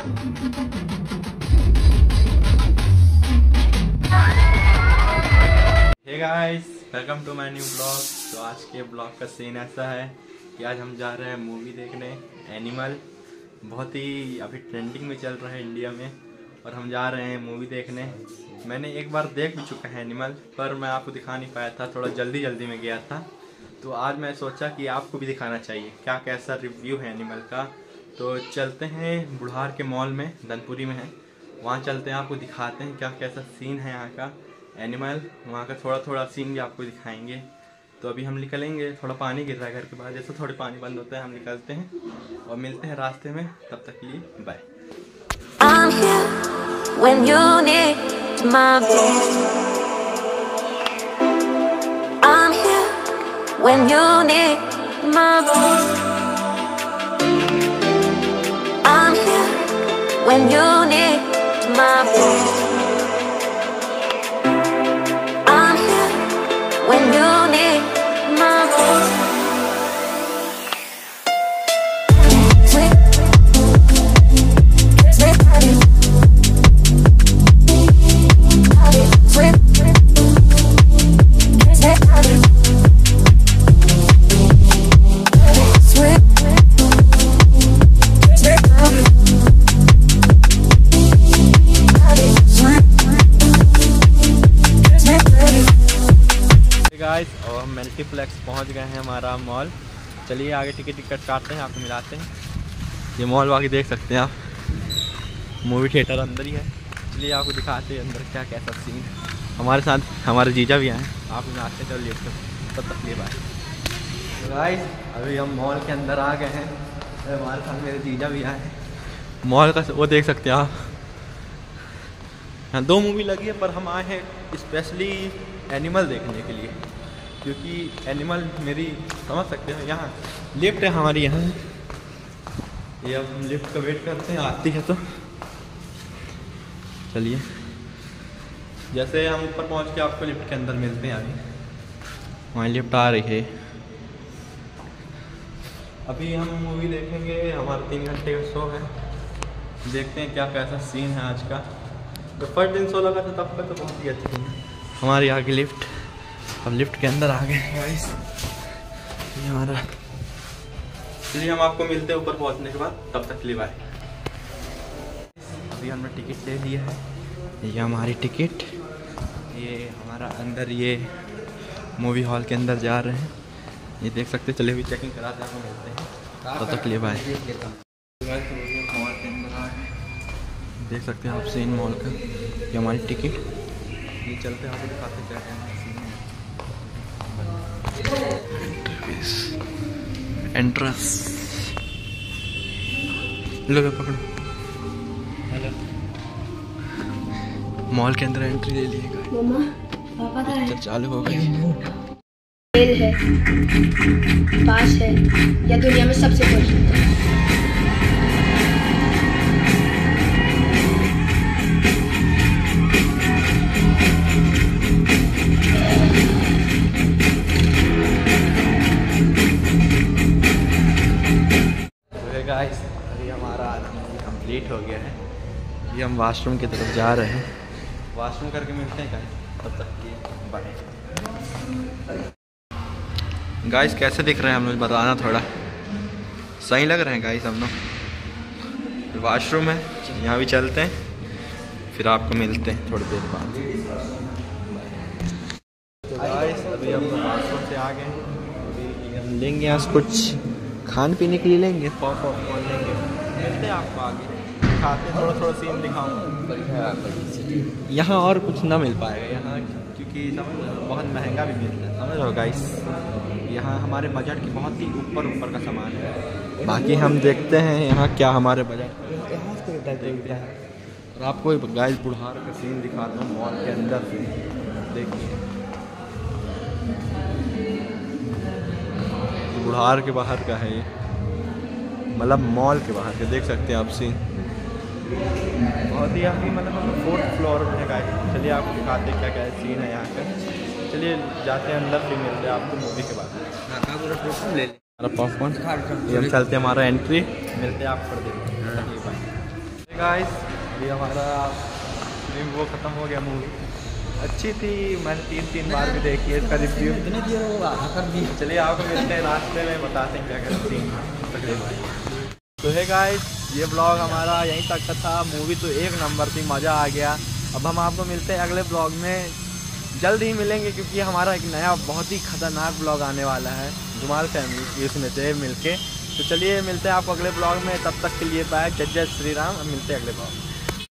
Hey guys, welcome to my new blog. तो आज के ब्लॉग का सीन ऐसा है कि आज हम जा रहे हैं मूवी देखने, एनिमल। बहुत ही अभी ट्रेंडिंग में चल रहा है इंडिया में, और हम जा रहे हैं मूवी देखने। मैंने एक बार देख भी चुका है एनिमल, पर मैं आपको दिखा नहीं पाया था, थोड़ा जल्दी में गया था। तो आज मैं सोचा कि आपको भी दिखाना चाहिए क्या कैसा रिव्यू है एनिमल का। तो चलते हैं बुढ़ार के मॉल में, धनपुरी में है, वहाँ चलते हैं, आपको दिखाते हैं क्या कैसा सीन है यहाँ का एनिमल। वहाँ का थोड़ा सीन भी आपको दिखाएंगे। तो अभी हम निकलेंगे, थोड़ा पानी गिर रहा है घर के बाहर, जैसे थोड़े पानी बंद होता है हम निकलते हैं और मिलते हैं रास्ते में। तब तक के लिए bye. I'm here when you need my voice. I'm here when you need my voice. I'm here when you need my voice. I'm here when you need my voice. Guys, और हम मल्टीप्लेक्स पहुंच गए हैं, हमारा mall. चलिए आगे ticket काटते हैं, आपको मिलाते हैं। ये मॉल बाकी देख सकते हैं आप, मूवी थिएटर अंदर ही है। चलिए आपको दिखाते हैं अंदर क्या कैसा सीन है। हमारे साथ हमारे जीजा भी आए हैं, आपको मिलाते हैं। चलिए तब तक लिए बाय। गाइस, अभी हम मॉल के अंदर आ गए हैं, हमारे साथ मेरे जीजा भी आए हैं। मॉल का वो देख सकते हैं आप, यहाँ 2 मूवी लगी है, पर हम आए हैं स्पेशली एनिमल देखने के लिए, क्योंकि एनिमल मेरी समझ सकते हैं। यहाँ लिफ्ट है हमारी, यहाँ ये अब हम लिफ्ट का वेट करते हैं, आती है तो। चलिए, जैसे हम ऊपर पहुँच के आपको लिफ्ट के अंदर मिलते हैं। अभी वहाँ लिफ्ट आ रही है। अभी हम मूवी देखेंगे, हमारा 3 घंटे का शो है। देखते हैं क्या कैसा सीन है आज का। तो फर्स्ट दिन शो लगा था तब का, तो बहुत ही अच्छी है। हमारी आगे लिफ्ट, हम लिफ्ट के अंदर आ गए हैं गाइस। ये हमारा, चलिए हम आपको मिलते हैं ऊपर पहुंचने के बाद। तब तक लिए बाय। अभी हमने टिकट ले लिया है, ये हमारी टिकट। ये हमारा अंदर, ये मूवी हॉल के अंदर जा रहे हैं, ये देख सकते हैं। चलिए अभी चेकिंग कराते हैं, आपको मिलते हैं। तब तक लिए बाय। मॉल के अंदर आ गए, देख सकते हैं आप सीन मॉल का। ये हमारी टिकट, ये चलते हैं आपको दिखाते क्या है सीन है। एंट्रेंस लो, पकड़ो। हेलो, मॉल के अंदर एंट्री ले लिएगा। तो चालू हो गई। है, पास है या दुनिया में सबसे बड़ी है। गाइस, अभी हमारा कंप्लीट हो गया है। ये हम वॉशरूम की तरफ जा रहे हैं, वॉशरूम करके मिलते हैं गाइस। तब तक की बाय। गाइस, कैसे दिख रहे हैं हम लोग, बताना थोड़ा। सही लग रहे हैं गाइस हम लोग। वॉशरूम है, यहाँ भी चलते हैं, फिर आपको मिलते हैं थोड़ी देर बाद। तो गाइस, अभी हम वॉशरूम से आ गए। अभी हम लेंगे यहाँ कुछ खाने पीने के लिए, लेंगे पॉपकॉर्न लेंगे। मिलते हैं आपको आगे, खाते थोड़ा सीन दिखाऊंगा। यहाँ और कुछ ना मिल पाएगा यहाँ, क्योंकि बहुत महंगा भी मिलता है, समझ लो गाइस। यहाँ हमारे बजट के बहुत ही ऊपर का सामान है। बाकी हम देखते हैं यहाँ क्या हमारे बजट देखते हैं। और आपको गाइस बुढ़ार का सीन दिखाता हूँ मॉल के अंदर से। देखिए, बुढ़ार के बाहर का है ये, मतलब मॉल के बाहर के, देख सकते हैं आप सीन। बहुत ही यहाँ की, मतलब हम 4th फ्लोर में है गाइस। चलिए आपको दिखाते हैं क्या क्या सीन है यहाँ का। चलिए जाते हैं अंदर, फिर मिलते हैं आपको मूवी के बाद। ले हमारा पॉपकॉर्न, ये हम चलते हैं, हमारा एंट्री। मिलते हैं आपको। गाइस ये हमारा वो ख़त्म हो गया मूवी। अच्छी थी, मैंने 3 बार भी देखी है इसका रिव्यू। चलिए आपको मिलते हैं रास्ते में, बताते हैं क्या क्या सीन तकरीबन। तो है गाइस ये ब्लॉग हमारा यहीं तक का था। मूवी तो एक नंबर थी, मज़ा आ गया। अब हम आपको मिलते हैं अगले ब्लॉग में, जल्द ही मिलेंगे क्योंकि हमारा एक नया बहुत ही खतरनाक ब्लॉग आने वाला है धमाल फैमिली इसमें से मिलके। तो चलिए मिलते हैं आपको अगले ब्लॉग में, तब तक के लिए बाय। जय जय श्री राम। अब मिलते हैं अगले ब्लॉग में।